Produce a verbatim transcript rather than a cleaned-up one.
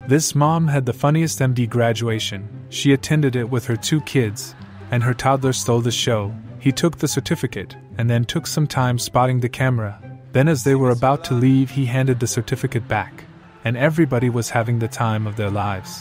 This mom had the funniest M D graduation. She attended it with her two kids, and her toddler stole the show. He took the certificate, and then took some time spotting the camera. Then as they were about to leave, he handed the certificate back, and everybody was having the time of their lives.